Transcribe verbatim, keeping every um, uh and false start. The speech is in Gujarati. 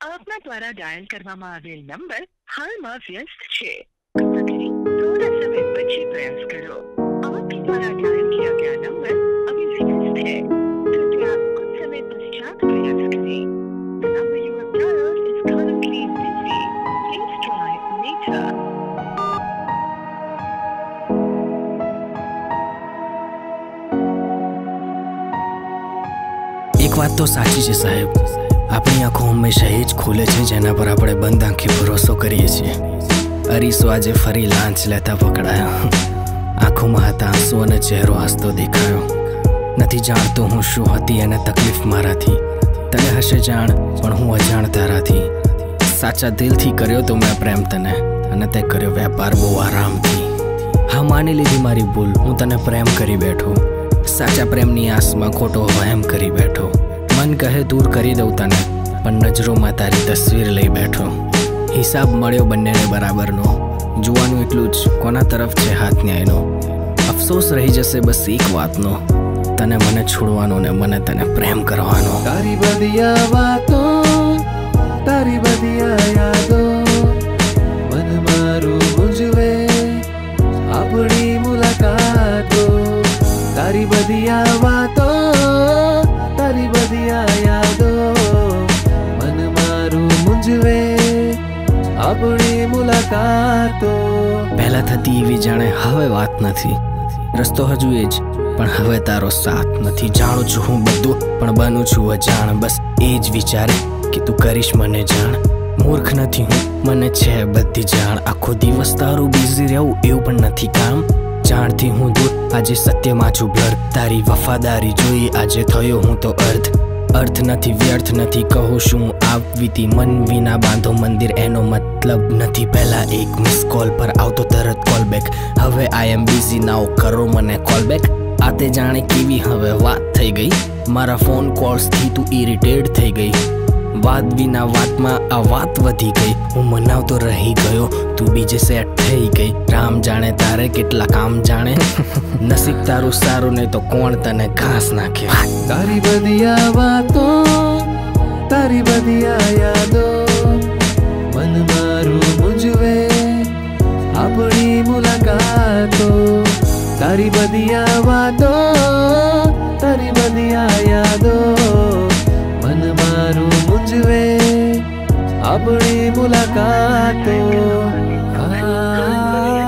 આપના દ્વારા ડાયલ કરવામાં આવેલ નંબર હાલમાં વ્યસ્ત છે। કૃપા કરી થોડા સમય પછી પ્રયાસ કરો। आपके द्वारा डायल किया गया नंबर अभी व्यस्त है। कृपया कुछ समय पश्चात प्रयास करें। The number you have dialed is currently busy. Please try later. एक बात तो साची है साहेब, अपनी आंखों हमेशा ए ज खुले छे जेना पर आपणे बंद आंखे भरोસો કરીએ છીએ। અરીસો આજે ફરી લાંચ લેતા પકડાયો। આંખોમાં હતા આંસુ અને ચહેરો હસતો દેખાયો। નથી જાણતો હું શું હતી અને તકલીફ મારાથી, તને હશે જાણ પણ હું અજાણ તારાથી। સાચા દિલથી કર્યો તો મેં પ્રેમ તને, અને તે કર્યો વેપાર બહુ આરામથી। હા માની લીધી મારી ભૂલ, હું તને પ્રેમ કરી બેઠો। સાચા પ્રેમની આસમાં ખોટો વહેમ કરી બેઠો। મન કહે દૂર કરી દઉં તને, પણ નજરોમાં તારી તસવીર લઈ બેઠો। હિસાબ મળ્યો બંનેને બરાબરનો, જોવાનું એટલું જ કોના તરફ છે હાથ ન્યાયનો। અફસોસ રહી જશે બસ એક વાતનો, તને મને છોડવાનો ને મને તને પ્રેમ કરવાનો। તારી બધી વાતો, તારી બધી યાદો, મન મારું ગુંજવે આપણી મુલાકાતો। તારી બધી વાતો, તારી બધી યાદો, મન મારું મુંજવે આપણી મુલાકાતો। પહેલા થતી એવી જાણે હવે વાત નથી, રસ્તો હજુ એ જ પણ હવે તારો સાથ નથી। જાણું છું હું બધું પણ બનું છું અજાણ, બસ એ જ વિચારે કે તું કરીશ મને જાણ। મૂર્ખ નથી હું, મને છે બધી જાણ, આખો દિવસ તારું બિઝી રહેવું એવું પણ નથી કામ। જાણથી હું દૂર આજે સત્યમાં છું બ્લર, તારી વફાદારી જોઈ આજે થયો હું તો અર્ધ। અર્થ નથી વ્યર્થ નથી કહું શું આવવીતી, મન વિના બાંધો મંદિર એનો મતલબ નથી। પહેલા એક મિસ કોલ પર આવતો તરત કોલ બેક, હવે આઈ એમ બિઝી નાઉ કરો મને કોલ બેક। આ તે જાણે કેવી હવે વાત થઈ ગઈ, મારા ફોન કોલ્સથી તું ઇરિટેટ થઈ ગઈ। વાત વિના વાતમાં આ વાત વધી ગઈ, હું મનાવતો રહી ગયો તું બીજે સેટ થઈ ગઈ। રામ જાણે તારે કેટલા કામ જાણે, નસીબ તારું સારું નહીં તો કોણ તને ઘાસ નાખે। તારી બધી વાતો, તારી બધી યાદો, મન મારું મુંજવે આપણી મુલાકાતો। તારી બધી વાતો, તારી બધી યાદો, મન મારું મુંજવે આપણી મુલાકાતો। આ